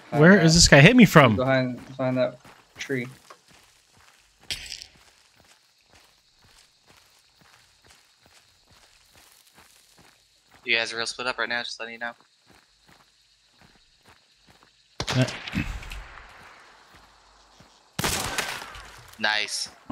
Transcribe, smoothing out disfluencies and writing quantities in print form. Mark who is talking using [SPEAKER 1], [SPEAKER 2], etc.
[SPEAKER 1] Where is this guy hit me from?
[SPEAKER 2] Behind that tree.
[SPEAKER 3] You guys are real split up right now, just letting you know. Nice.